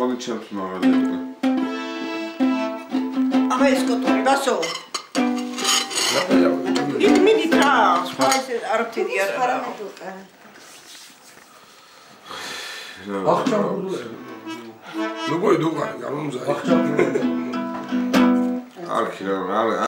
Ყვანი ჩემს მაღაზიაზე. აბა ეს კოტორი გასო. მიდი რა, სხვა ეს არაფერი არ არა. ახჩამ გულები. ნუ გოი დუღარი, გამომზაი. ახჩამ. არქი რა